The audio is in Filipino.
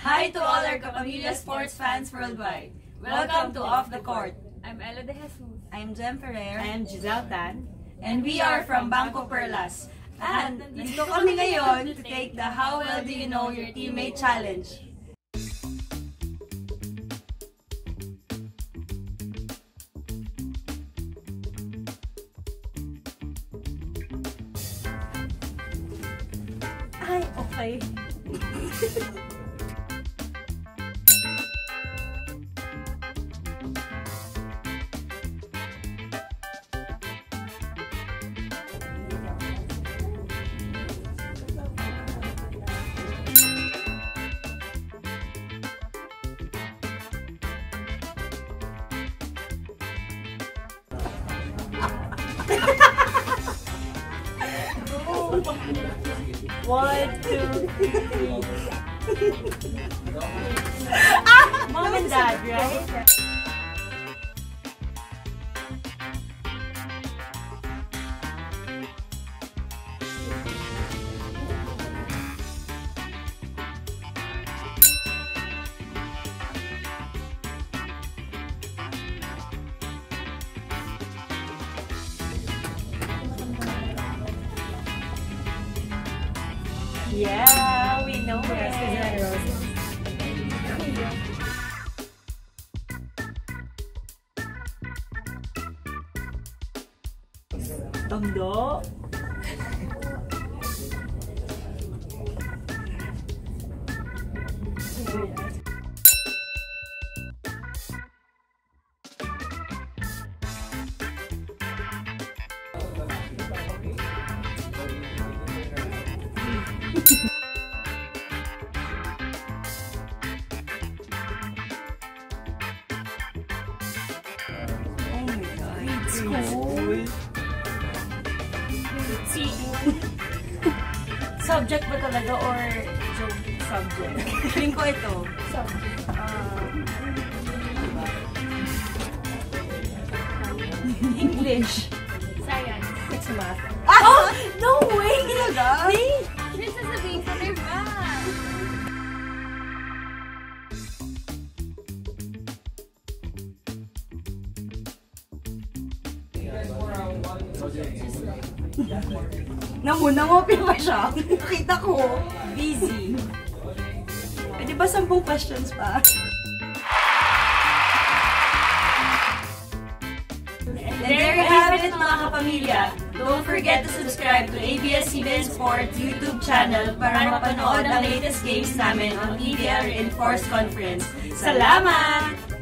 Hi to all our Kapamilya sports fans worldwide. Welcome to Off the Court. I'm Ella De Jesus. I'm Ferrer. I'm Gizella. And we are from BanKo Perlas. And nandito kami ngayon to take the How Well Do You Know Your Teammate Challenge. Ay, okay. One, two, three. Mom and Dad, right? Yeah, we know it. Tondo. School. Subject ba talaga or joke subject? Feeling ko ito. Subject. English. Science. It's math. Oh! No way! Talaga? This is a big for math. Namumopin pa siya. Nakita ko. Busy. Pwede ba 10 questions pa? And there you have it, mga kapamilya. Don't forget to subscribe to ABS-CBN Sports YouTube channel para mapanood ang latest games namin on EBL Reinforced Conference. Salamat!